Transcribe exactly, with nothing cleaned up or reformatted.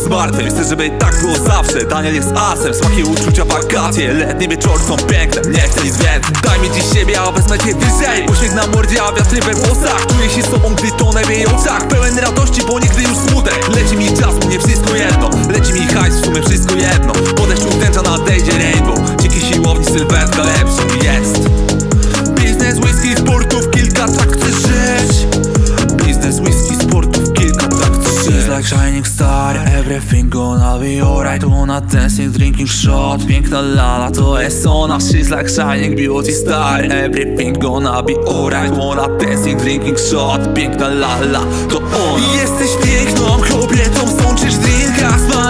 zmartwy. Chcę, żeby tak było zawsze. Daniel jest asem, smaki uczucia wakacje. Letnie wieczory są piękne, nie chcę nic więcej. Daj mi dziś siebie, a wezmę cię wyżej. Uśmiech na mordzie, a wiatry we włosach. Czuję się sobą, gdy tonę w jej oczach. Pełen radości, bo nigdy już smutek. Leci mi czas, mnie wszystko jedno. Leci mi hajs, w sumie wszystko jedno. Po deszczu tęcza nadejdzie rainbow. Dzięki siłowni sylwetka lepszy jest. Biznes, whisky, sportów kilka, tak chcę żyć. Biznes, whisky, sportów kilka, tak chcę żyć. She's like shining star, everything gonna be alright. Wanna dancing, drinking shot. Piękna lala, to jest ona. She's like shining beauty star, everything gonna be alright. Wanna dancing, drinking shot. Piękna lala, to ona. Jesteś piękną kobietą, sączysz drinka z